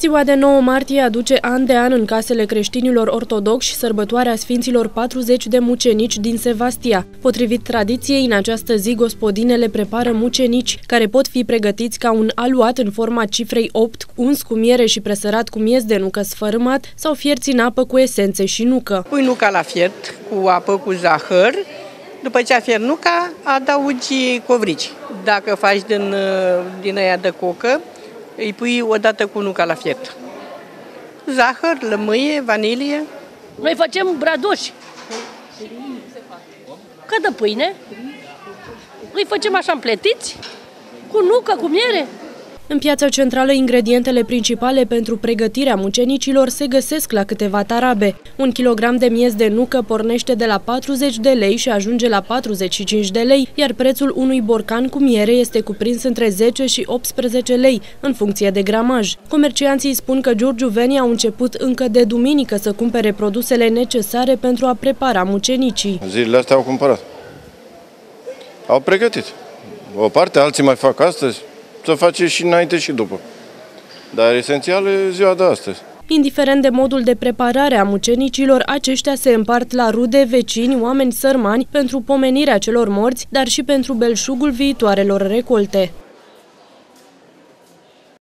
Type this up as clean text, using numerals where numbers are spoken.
Ziua de 9 martie aduce an de an în casele creștinilor ortodoxi sărbătoarea Sfinților 40 de mucenici din Sevastia. Potrivit tradiției, în această zi gospodinele prepară mucenici, care pot fi pregătiți ca un aluat în forma cifrei 8, uns cu miere și presărat cu miez de nucă sfărâmat sau fierți în apă cu esențe și nucă. Pui nuca la fiert cu apă cu zahăr. După ce a fiert nuca, adaugi covrici. Dacă faci din aia de cocă, îi pui odată cu nuca la fiert. Zahăr, lămâie, vanilie. Noi facem bradoși. Ca de pâine. Îi facem așa împletiți, cu nucă, cu miere. În piața centrală, ingredientele principale pentru pregătirea mucenicilor se găsesc la câteva tarabe. 1 kilogram de miez de nucă pornește de la 40 de lei și ajunge la 45 de lei, iar prețul unui borcan cu miere este cuprins între 10 și 18 lei, în funcție de gramaj. Comercianții spun că giurgiuvenii au început încă de duminică să cumpere produsele necesare pentru a prepara mucenicii. Zilele astea au cumpărat. Au pregătit. O parte, alții mai fac astăzi. Să face și înainte și după. Dar esențial e ziua de astăzi. Indiferent de modul de preparare a mucenicilor, aceștia se împart la rude, vecini, oameni sărmani pentru pomenirea celor morți, dar și pentru belșugul viitoarelor recolte.